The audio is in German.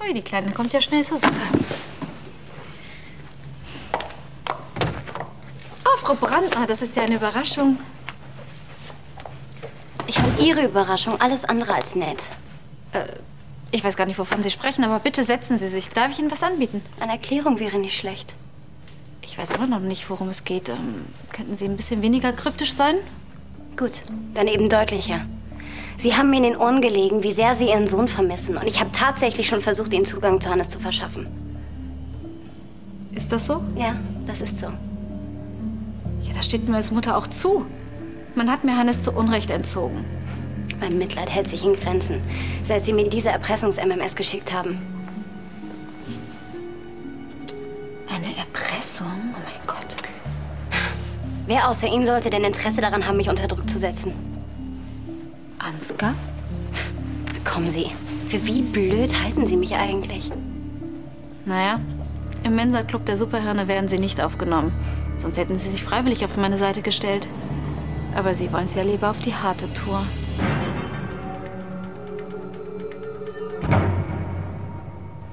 Ui, die Kleine kommt ja schnell zur Sache. Oh, Frau Brandner, das ist ja eine Überraschung. Ich fand Ihre Überraschung alles andere als nett. Ich weiß gar nicht, wovon Sie sprechen, aber bitte setzen Sie sich. Darf ich Ihnen was anbieten? Eine Erklärung wäre nicht schlecht. Ich weiß immer noch nicht, worum es geht. Könnten Sie ein bisschen weniger kryptisch sein? Gut, dann eben deutlicher. Sie haben mir in den Ohren gelegen, wie sehr Sie Ihren Sohn vermissen. Und ich habe tatsächlich schon versucht, Ihnen Zugang zu Hannes zu verschaffen. Ist das so? Ja, das ist so. Ja, das steht mir als Mutter auch zu. Man hat mir Hannes zu Unrecht entzogen. Mein Mitleid hält sich in Grenzen, seit Sie mir diese Erpressungs-MMS geschickt haben. Eine Erpressung? Oh mein Gott. Wer außer Ihnen sollte denn Interesse daran haben, mich unter Druck zu setzen? Ansgar? Kommen Sie. Für wie blöd halten Sie mich eigentlich? Naja, im Mensa-Club der Superhirne werden Sie nicht aufgenommen. Sonst hätten Sie sich freiwillig auf meine Seite gestellt. Aber Sie wollen es ja lieber auf die harte Tour.